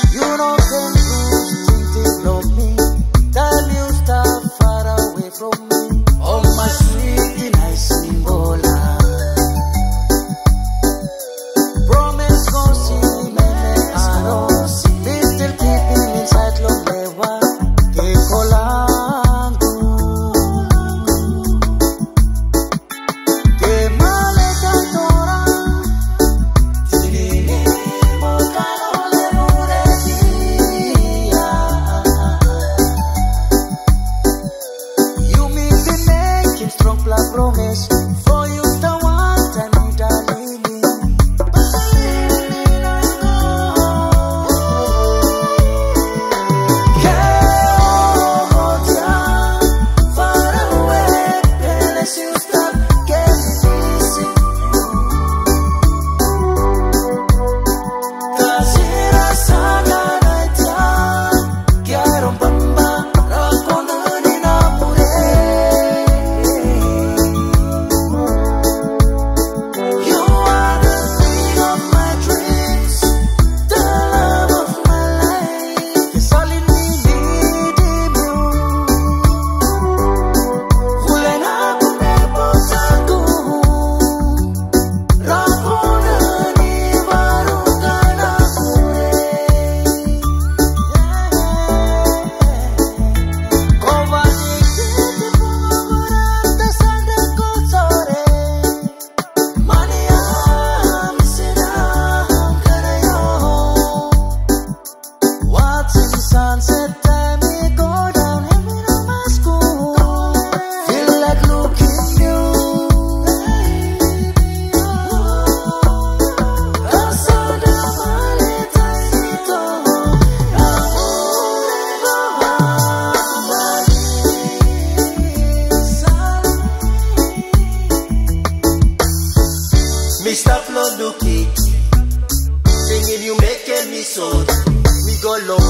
You know them think they love me. Tell you stop far away from me. Oh my sweetie, nice Nimbola. Promise go see me aro. Please still keep me inside long lewa. Que colango. Que male cantora. Tinini bocano le muretia. You make me making strong black promise. For you the one time me darling. Sunset time, we go down heaven on my school. Feel like looking new. Casada maletito, Mr. Floduki, singing you making me so. We go low.